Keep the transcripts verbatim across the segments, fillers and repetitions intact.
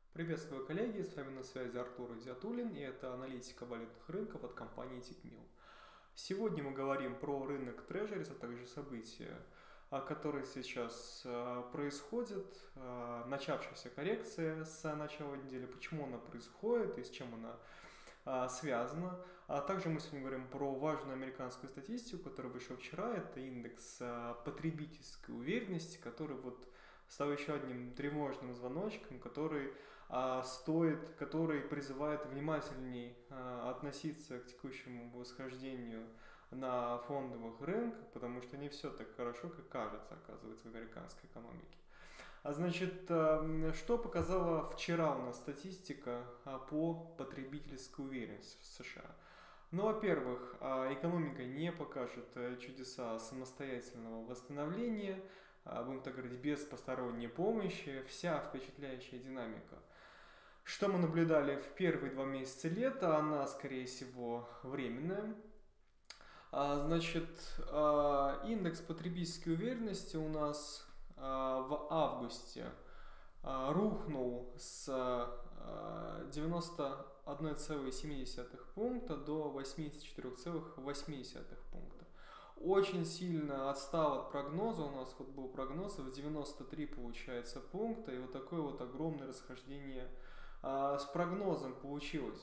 Приветствую, коллеги! С вами на связи Артур Идиатуллин, и это аналитика валютных рынков от компании Tickmill. Сегодня мы говорим про рынок Treasuries, а также события, а, которые сейчас а, происходят, а, начавшаяся коррекция с начала недели, почему она происходит и с чем она а, связана. А также мы сегодня говорим про важную американскую статистику, которая вышла вчера. Это индекс а, потребительской уверенности, который вот стал еще одним тревожным звоночком, который а, стоит, который призывает внимательней а, относиться к текущему восхождению на фондовых рынках, потому что не все так хорошо, как кажется, оказывается, в американской экономике. А значит, а, что показала вчера у нас статистика а, по потребительской уверенности в США? Ну, во-первых, а, экономика не покажет э, чудеса самостоятельного восстановления, а, будем так говорить, без посторонней помощи, вся впечатляющая динамика. Что мы наблюдали в первые два месяца лета, она, скорее всего, временная. А, значит, а, индекс потребительской уверенности у нас а, в августе а, рухнул с а, девяноста одной целой семи десятых пункта до восьмидесяти четырёх целых восьми десятых пункта. Очень сильно отстал от прогноза, у нас вот был прогноз в девяносто три, получается, пункта, и вот такое вот огромное расхождение а, с прогнозом получилось.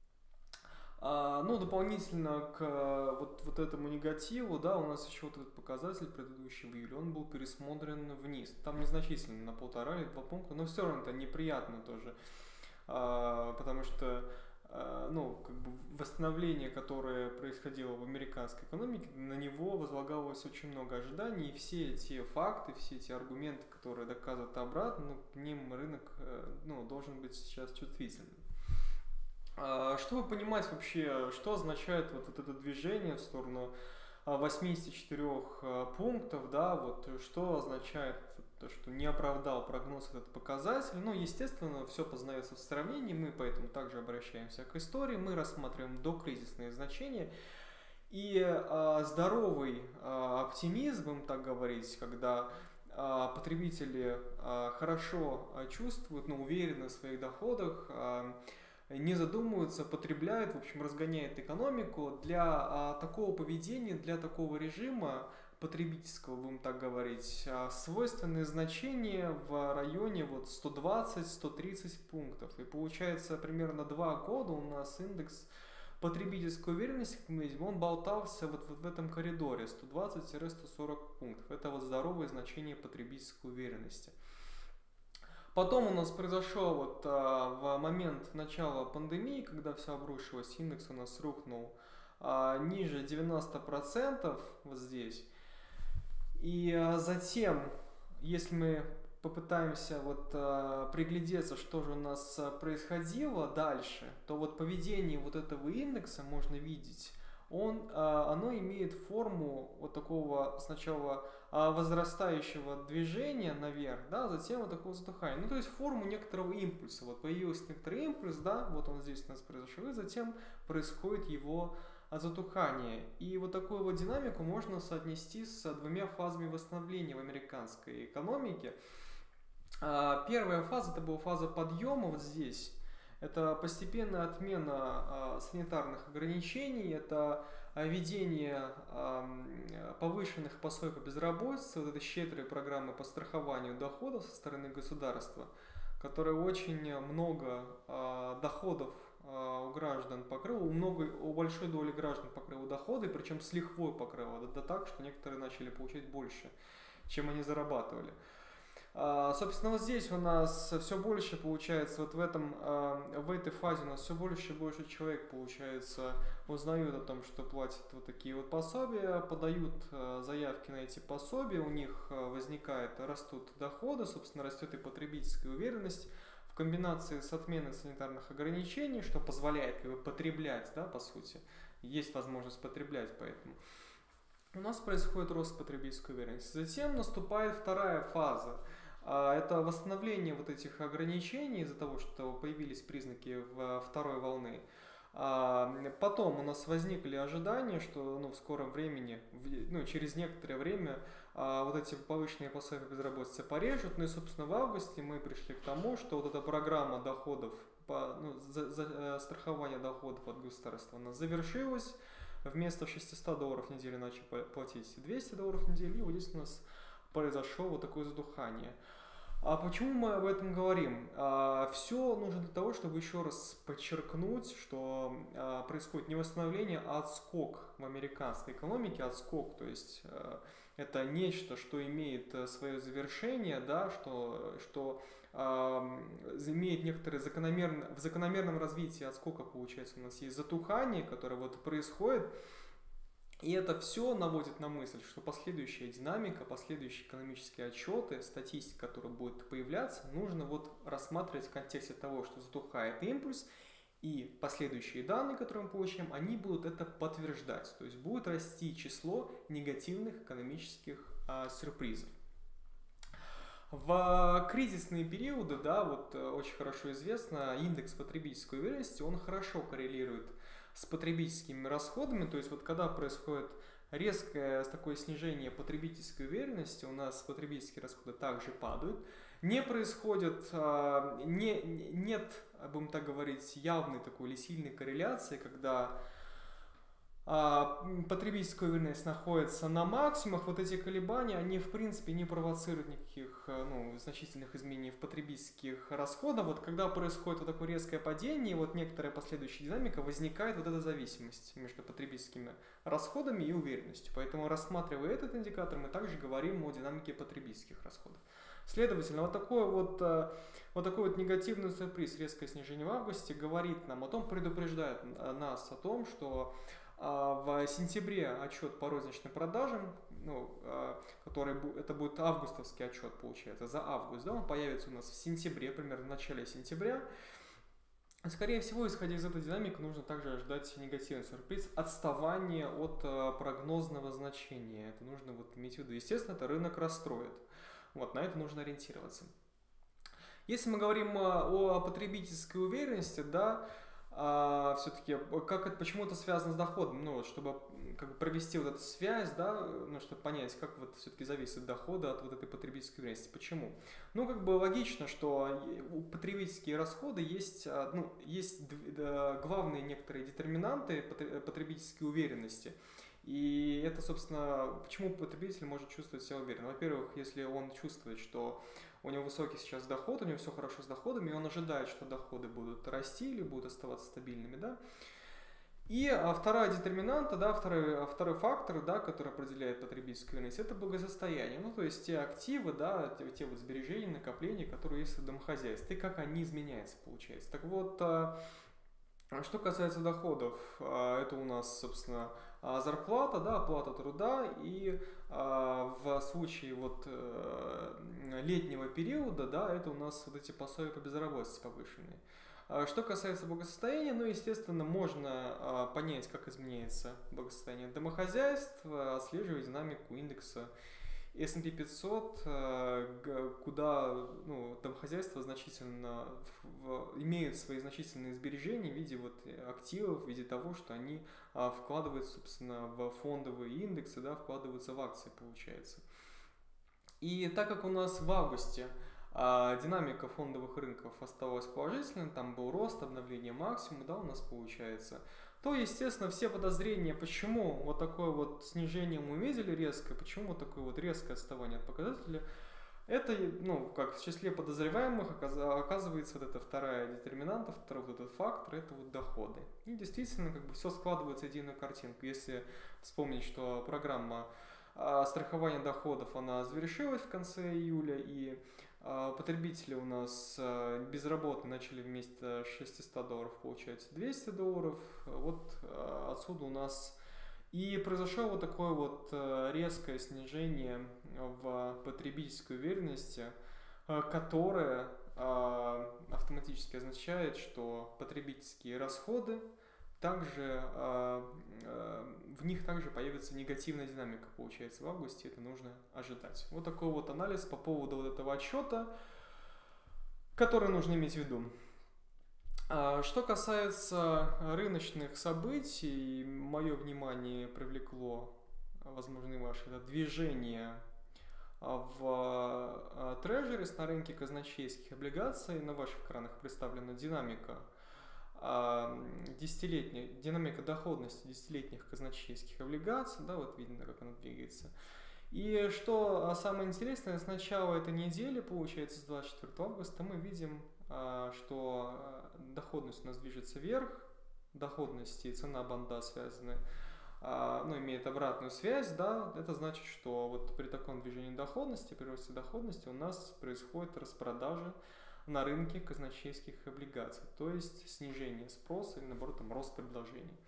А, ну, дополнительно к вот, вот этому негативу, да, у нас еще вот этот показатель предыдущий в июле, он был пересмотрен вниз. Там незначительно, на полтора или два пункта, но все равно это неприятно тоже, а, потому что ну, как бы восстановление, которое происходило в американской экономике, на него возлагалось очень много ожиданий, и все эти факты, все эти аргументы, которые доказывают обратно, ну, к ним рынок ну, должен быть сейчас чувствительным. Чтобы понимать вообще, что означает вот, вот это движение в сторону восьмидесяти четырёх пунктов, да, вот что означает то, что не оправдал прогноз этот показатель. Ну, естественно, все познается в сравнении, мы поэтому также обращаемся к истории, мы рассматриваем докризисные значения. И э, здоровый э, оптимизм, будем так говорить, когда э, потребители э, хорошо э, чувствуют, но уверены в своих доходах, э, не задумываются, потребляют, в общем, разгоняет экономику. Для а, такого поведения, для такого режима потребительского, будем так говорить, а, свойственные значения в районе вот сто двадцать - сто тридцать пунктов. И получается, примерно два года у нас индекс потребительской уверенности, как мы видим, он болтался вот, вот в этом коридоре сто двадцать - сто сорок пунктов. Это вот здоровое значение потребительской уверенности. Потом у нас произошел вот а, в момент начала пандемии, когда все обрушилось, индекс у нас рухнул а, ниже девяноста процентов вот здесь. И а, затем, если мы попытаемся вот а, приглядеться, что же у нас а, происходило дальше, то вот поведение вот этого индекса можно видеть. Он, оно имеет форму вот такого сначала возрастающего движения наверх, да, затем вот такого затухания. Ну, то есть форму некоторого импульса. Вот появился некоторый импульс, да, вот он здесь у нас произошел, и затем происходит его затухание. И вот такую вот динамику можно соотнести с двумя фазами восстановления в американской экономике. Первая фаза, это была фаза подъема вот здесь. Это постепенная отмена а, санитарных ограничений, это введение а, повышенных пособий по безработице, вот это щедрые программы по страхованию доходов со стороны государства, которые очень много а, доходов а, у граждан покрыло, у, много, у большой доли граждан покрыло доходы, причем с лихвой покрыло, да, да так, что некоторые начали получать больше, чем они зарабатывали. Собственно, вот здесь у нас все больше получается, вот в, этом, в этой фазе у нас все больше и больше человек, получается, узнают о том, что платят вот такие вот пособия, подают заявки на эти пособия, у них возникает, растут доходы, собственно, растет и потребительская уверенность в комбинации с отменой санитарных ограничений, что позволяет как бы потреблять, да, по сути, есть возможность потреблять, поэтому у нас происходит рост потребительской уверенности. Затем наступает вторая фаза. Это восстановление вот этих ограничений из-за того, что появились признаки второй волны. Потом у нас возникли ожидания, что ну, в скором времени, ну, через некоторое время а, вот эти повышенные пособия по безработице порежут. Ну и, собственно, в августе мы пришли к тому, что вот эта программа доходов, по, ну, за, за, страхование доходов от государства, она завершилась. Вместо шестисот долларов в неделю начали платить двести долларов в неделю, и вот здесь у нас произошло вот такое задухание. А почему мы об этом говорим? А, все нужно для того, чтобы еще раз подчеркнуть, что а, происходит не восстановление, а отскок в американской экономике, отскок, то есть а, это нечто, что имеет свое завершение, да, что, что а, имеет некоторые закономерные, в закономерном развитии отскока, получается, у нас есть затухание, которое вот происходит. И это все наводит на мысль, что последующая динамика, последующие экономические отчеты, статистика, которая будет появляться, нужно вот рассматривать в контексте того, что затухает импульс, и последующие данные, которые мы получаем, они будут это подтверждать. То есть будет расти число негативных экономических а, сюрпризов. В кризисные периоды, да, вот очень хорошо известно, индекс потребительской уверенности, он хорошо коррелирует с потребительскими расходами, то есть вот когда происходит резкое такое снижение потребительской уверенности, у нас потребительские расходы также падают, не происходит, не, нет, будем так говорить, явной такой или сильной корреляции, когда потребительская уверенность находится на максимумах, вот эти колебания, они в принципе не провоцируют никаких ну, значительных изменений в потребительских расходах. Вот когда происходит вот такое резкое падение, вот некоторая последующая динамика, возникает вот эта зависимость между потребительскими расходами и уверенностью. Поэтому, рассматривая этот индикатор, мы также говорим о динамике потребительских расходов. Следовательно, вот такой вот, вот такой вот негативный сюрприз, резкое снижение в августе, говорит нам о том, предупреждает нас о том, что в сентябре отчет по розничным продажам, ну, который это будет августовский отчет, получается, за август, да, он появится у нас в сентябре, примерно в начале сентября. Скорее всего, исходя из этой динамики, нужно также ожидать негативный сюрприз, отставание от прогнозного значения. Это нужно вот иметь в виду. Естественно, это рынок расстроит. Вот, на это нужно ориентироваться. Если мы говорим о потребительской уверенности, да, а, все-таки как это, почему это связано с доходом, ну, чтобы как бы провести вот эту связь, да, ну, чтобы понять, как вот все-таки зависит дохода от вот этой потребительской уверенности. Почему? Ну, как бы логично, что у потребительские расходы есть, ну, есть главные некоторые детерминанты потребительской уверенности. И это, собственно, почему потребитель может чувствовать себя уверенно. Во-первых, если он чувствует, что у него высокий сейчас доход, у него все хорошо с доходами, и он ожидает, что доходы будут расти или будут оставаться стабильными, да. И а вторая детерминанта, да, второй, второй фактор, да, который определяет потребительскую уверенность, это благосостояние. Ну, то есть те активы, да, те, те вот сбережения, накопления, которые есть в домохозяйстве, и как они изменяются, получается. Так вот, что касается доходов, это у нас, собственно, зарплата, да, оплата труда, и в случае вот летнего периода, да, это у нас вот эти пособия по безработице повышенные. Что касается благосостояния, ну, естественно, можно понять, как изменяется благосостояние домохозяйств, отслеживая динамику индекса эс энд пи пятьсот, куда ну, домохозяйства значительно в, имеют свои значительные сбережения в виде вот активов, в виде того, что они а, вкладываются, собственно, в фондовые индексы, да, вкладываются в акции, получается. И так как у нас в августе а, динамика фондовых рынков осталась положительной, там был рост, обновление максимума, да, у нас получается, то, естественно, все подозрения, почему вот такое вот снижение мы увидели резкое, почему вот такое вот резкое отставание от показателя, это, ну, как в числе подозреваемых оказывается вот эта вторая детерминанта, второй вот этот фактор, это вот доходы. И действительно, как бы все складывается в единую картинку. Если вспомнить, что программа а, страхования доходов, она завершилась в конце июля, и а, потребители у нас а, безработные начали вместо шестисот долларов получать двести долларов, вот а, отсюда у нас и произошло вот такое вот резкое снижение в потребительской уверенности, которое автоматически означает, что потребительские расходы также, в них также появится негативная динамика, получается, в августе, это нужно ожидать. Вот такой вот анализ по поводу вот этого отчета, который нужно иметь в виду. Что касается рыночных событий, мое внимание привлекло, возможно, и ваше, это движение в трежерис на рынке казначейских облигаций. На ваших экранах представлена динамика десятилетняя, динамика доходности десятилетних казначейских облигаций, да, вот видно, как она двигается. И что самое интересное, с начала этой недели, получается, с двадцать четвёртого августа, мы видим, что доходность у нас движется вверх, доходность и цена банда связаны, ну, имеет обратную связь, да, это значит, что вот при таком движении доходности, при росте доходности у нас происходит распродажа на рынке казначейских облигаций, то есть снижение спроса или, наоборот, там, рост предложений.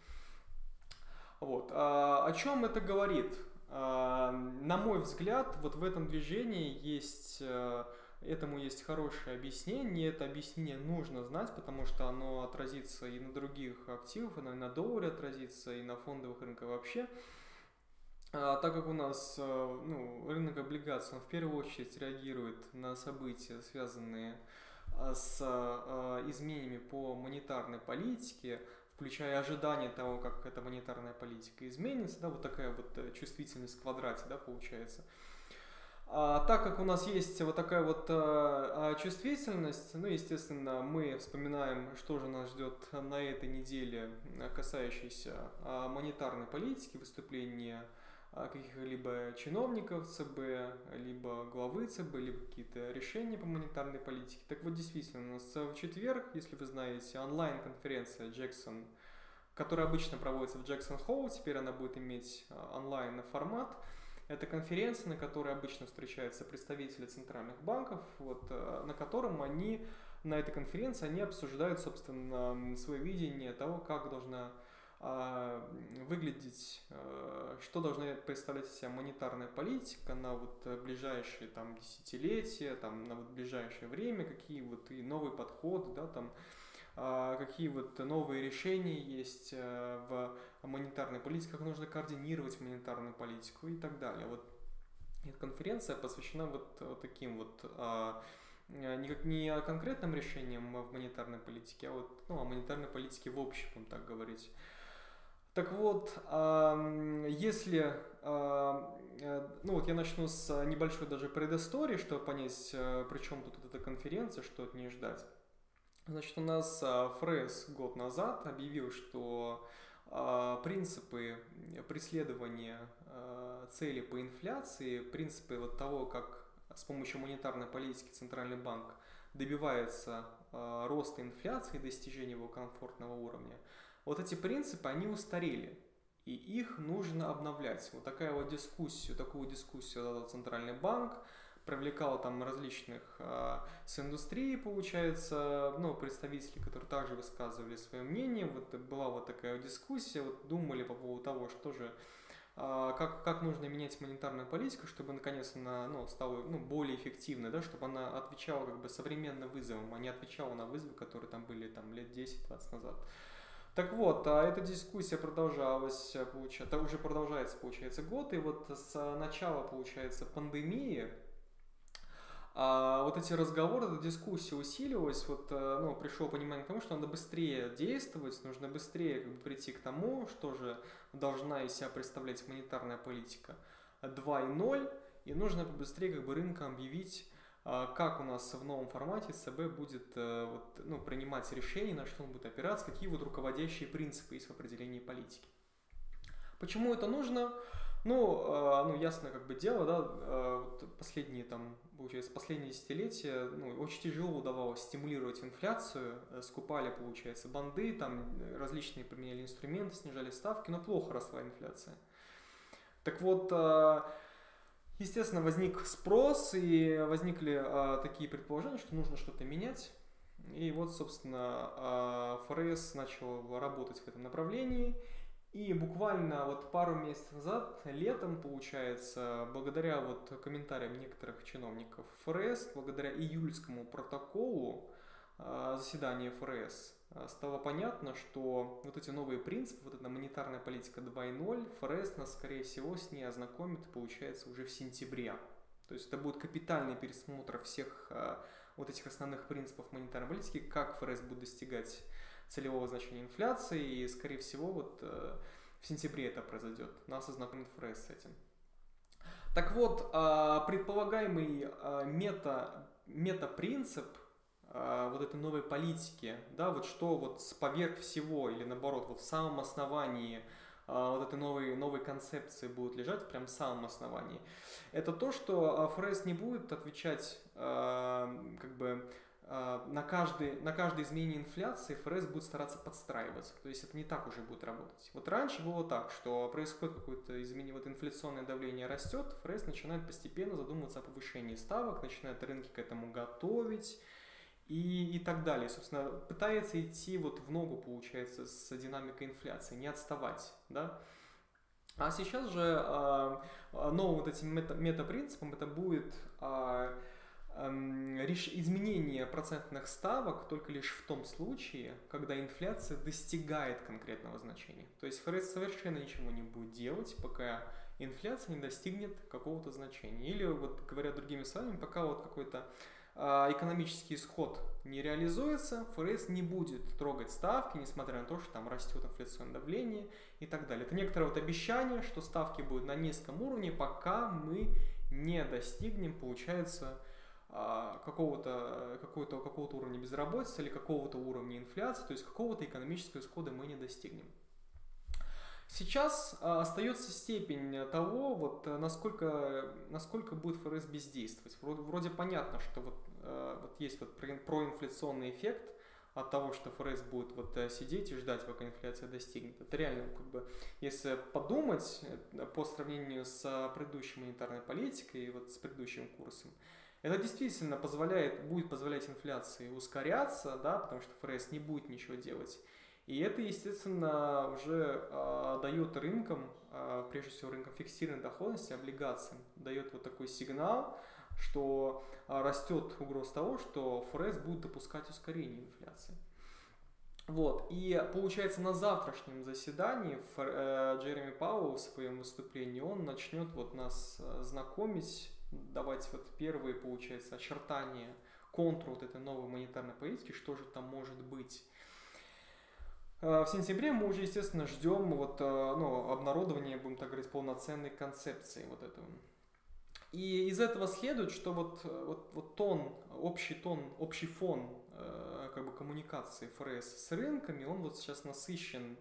Вот. А, о чем это говорит? А, на мой взгляд, вот в этом движении есть, этому есть хорошее объяснение, это объяснение нужно знать, потому что оно отразится и на других активах, оно и на долларе отразится, и на фондовых рынках вообще. А, так как у нас ну, рынок облигаций он в первую очередь реагирует на события, связанные с изменениями по монетарной политике, включая ожидание того, как эта монетарная политика изменится, да, вот такая вот чувствительность в квадрате, да, получается. А, так как у нас есть вот такая вот а, чувствительность, ну, естественно, мы вспоминаем, что же нас ждет на этой неделе, касающейся а, монетарной политики, выступления каких-либо чиновников ЦБ, либо главы ЦБ, либо какие-то решения по монетарной политике. Так вот, действительно, у нас в четверг, если вы знаете, онлайн-конференция Jackson, которая обычно проводится в Jackson Hole, теперь она будет иметь онлайн-формат. Это конференция, на которой обычно встречаются представители центральных банков, вот, на котором они, на этой конференции, они обсуждают, собственно, свое видение того, как должна выглядеть, что должна представлять из себя монетарная политика на вот ближайшие там десятилетия, там на вот ближайшее время, какие вот и новые подходы, да, там какие вот новые решения есть в монетарной политике, как нужно координировать монетарную политику и так далее. Вот эта конференция посвящена вот, вот таким вот не, не конкретным решениям в монетарной политике, а вот ну, о монетарной политике в общем, будем так говорить. Так вот, если, ну вот я начну с небольшой даже предыстории, чтобы понять, при чем тут эта конференция, что от нее ждать. Значит, у нас ФРС год назад объявил, что принципы преследования цели по инфляции, принципы вот того, как с помощью монетарной политики Центральный банк добивается роста инфляции и достижения его комфортного уровня, вот эти принципы, они устарели, и их нужно обновлять. Вот такая вот дискуссия, такую дискуссию дал Центральный банк, привлекал там различных а, с индустрии, получается, ну, представителей, которые также высказывали свое мнение. Вот была вот такая дискуссия, вот думали по поводу того, что же, а, как, как нужно менять монетарную политику, чтобы наконец она ну, стала ну, более эффективной, да, чтобы она отвечала как бы современным вызовам, а не отвечала на вызовы, которые там были там, лет десять-двадцать назад. Так вот, эта дискуссия продолжалась, получается, уже продолжается, получается, год, и вот с начала, получается, пандемии вот эти разговоры, эта дискуссия усиливалась, вот, ну, пришло понимание к тому, что надо быстрее действовать, нужно быстрее как бы, прийти к тому, что же должна из себя представлять монетарная политика два ноль, и нужно побыстрее как бы рынкам объявить, как у нас в новом формате ЦБ будет вот, ну, принимать решения, на что он будет опираться, какие вот руководящие принципы есть в определении политики. Почему это нужно? Ну, ну ясно как бы дело, да, вот последние там, получается, последние десятилетия, ну, очень тяжело удавалось стимулировать инфляцию, скупали, получается, банды, там различные применяли инструменты, снижали ставки, но плохо росла инфляция. Так вот, естественно, возник спрос, и возникли а, такие предположения, что нужно что-то менять. И вот, собственно, а, ФРС начал работать в этом направлении. И буквально вот пару месяцев назад, летом, получается, благодаря вот комментариям некоторых чиновников ФРС, благодаря июльскому протоколу а, заседания ФРС, стало понятно, что вот эти новые принципы, вот эта монетарная политика два ноль, ФРС нас, скорее всего, с ней ознакомит, получается, уже в сентябре. То есть это будет капитальный пересмотр всех а, вот этих основных принципов монетарной политики, как ФРС будет достигать целевого значения инфляции, и, скорее всего, вот а, в сентябре это произойдет. Нас ознакомит ФРС с этим. Так вот, предполагаемый мета, мета-принцип вот этой новой политики, да, вот что вот поверх всего или наоборот вот в самом основании вот этой новой, новой концепции будет лежать, прям в самом основании, это то, что ФРС не будет отвечать как бы на каждое, на каждое изменение инфляции ФРС будет стараться подстраиваться. То есть это не так уже будет работать. Вот раньше было так, что происходит какое-то изменение, вот инфляционное давление растет, ФРС начинает постепенно задумываться о повышении ставок, начинает рынки к этому готовить и, и так далее. Собственно, пытается идти вот в ногу, получается, с динамикой инфляции, не отставать, да. А сейчас же э, новым вот этим мета, мета-принципом это будет э, изменение процентных ставок только лишь в том случае, когда инфляция достигает конкретного значения. То есть ФРС совершенно ничего не будет делать, пока инфляция не достигнет какого-то значения. Или, вот говоря другими словами, пока вот какой-то а, экономический исход не реализуется, ФРС не будет трогать ставки, несмотря на то, что там растет инфляционное давление и так далее. Это некоторое вот обещание, что ставки будут на низком уровне, пока мы не достигнем, получается, какого-то какого-то, какого-то уровня безработицы или какого-то уровня инфляции, то есть какого-то экономического исхода мы не достигнем. Сейчас остается степень того, вот, насколько, насколько будет ФРС бездействовать. Вроде, вроде понятно, что вот, вот есть вот проинфляционный эффект от того, что ФРС будет вот сидеть и ждать, пока инфляция достигнет. Это реально, как бы, если подумать по сравнению с предыдущей монетарной политикой и вот с предыдущим курсом, это действительно позволяет, будет позволять инфляции ускоряться, да, потому что ФРС не будет ничего делать. И это, естественно, уже э, дает рынкам, э, прежде всего рынкам фиксированной доходности, облигациям, дает вот такой сигнал, что э, растет угроза того, что ФРС будет допускать ускорение инфляции. Вот. И получается, на завтрашнем заседании э, Джереми Пауэлл в своем выступлении, он начнет вот нас знакомить, давать вот первые, получается, очертания, контур вот этой новой монетарной политики, что же там может быть. В сентябре мы уже, естественно, ждем вот, ну, обнародования, будем так говорить, полноценной концепции вот этого. И из этого следует, что вот, вот, вот тон, общий тон, общий фон как бы коммуникации ФРС с рынками, он вот сейчас насыщен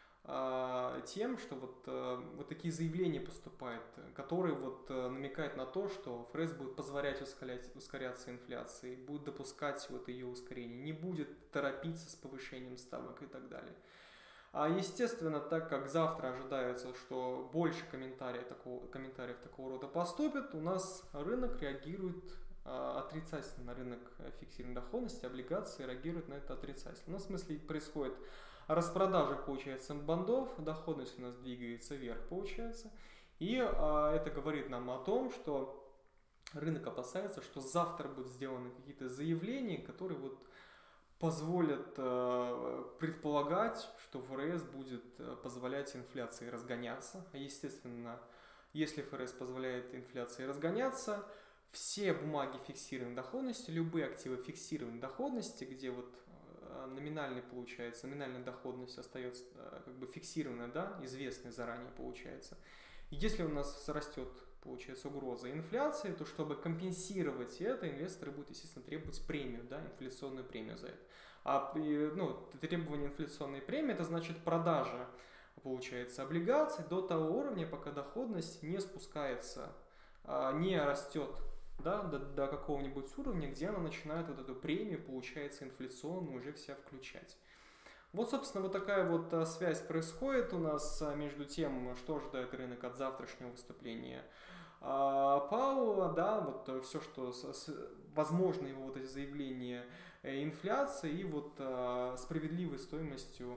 тем, что вот, вот такие заявления поступают, которые вот намекают на то, что ФРС будет позволять ускорять, ускоряться инфляции, будет допускать вот ее ускорение, не будет торопиться с повышением ставок и так далее. А естественно, так как завтра ожидается, что больше комментариев такого, комментариев такого рода поступит, у нас рынок реагирует отрицательно на рынок фиксированной доходности, облигации реагируют на это отрицательно. Ну, в смысле, происходит распродажа, получается, бандов, доходность у нас двигается вверх, получается. И а, это говорит нам о том, что рынок опасается, что завтра будут сделаны какие-то заявления, которые вот позволят а, предполагать, что ФРС будет позволять инфляции разгоняться. А естественно, если ФРС позволяет инфляции разгоняться, все бумаги фиксированной доходности, любые активы фиксированной доходности, где вот номинальный, получается, номинальная доходность остается как бы фиксированная, да, известная заранее, получается. Если у нас растет, получается, угроза инфляции, то чтобы компенсировать это, инвесторы будут, естественно, требовать премию, да, инфляционную премию за это. А ну, требование инфляционной премии, это значит продажа, получается, облигаций до того уровня, пока доходность не спускается, не растет, да, до, до какого-нибудь уровня, где она начинает вот эту премию, получается, инфляционную уже вся включать. Вот, собственно, вот такая вот а, связь происходит у нас а, между тем, что ожидает рынок от завтрашнего выступления а, Пауэлла, да, вот все, что с, с, возможно его вот эти заявления э, инфляции и вот а, справедливой стоимостью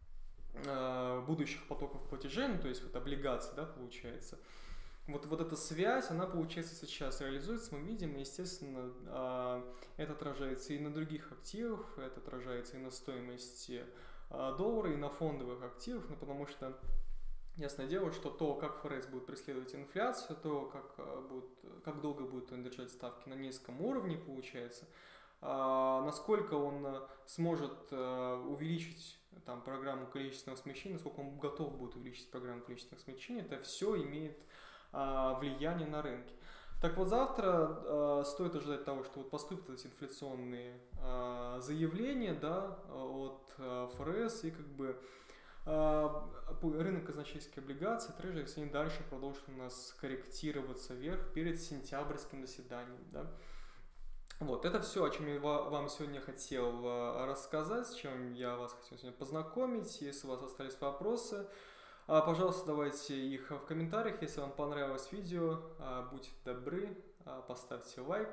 а, будущих потоков платежей, ну, то есть вот облигаций, да, получается. Вот, вот эта связь, она, получается, сейчас реализуется, мы видим, и, естественно, это отражается и на других активах, это отражается и на стоимости доллара, и на фондовых активах, ну, потому что, ясное дело, что то, как ФРС будет преследовать инфляцию, то, как, будет, как долго будет он держать ставки на низком уровне, получается, насколько он сможет увеличить там, программу количественного смягчения, насколько он готов будет увеличить программу количественного смягчения, это все имеет влияние на рынки. Так вот, завтра э, стоит ожидать того, что вот поступят эти инфляционные э, заявления, да, от э, эф эр эс, и как бы э, рынок казначейских облигаций, трежерис, они дальше продолжат у нас корректироваться вверх перед сентябрьским заседанием, да. Вот, это все, о чем я вам сегодня хотел рассказать, с чем я вас хотел сегодня познакомить. Если у вас остались вопросы, пожалуйста, давайте их в комментариях. Если вам понравилось видео, будьте добры, поставьте лайк.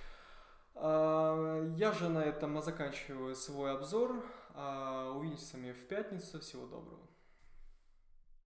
Я же на этом заканчиваю свой обзор. Увидимся с вами в пятницу. Всего доброго.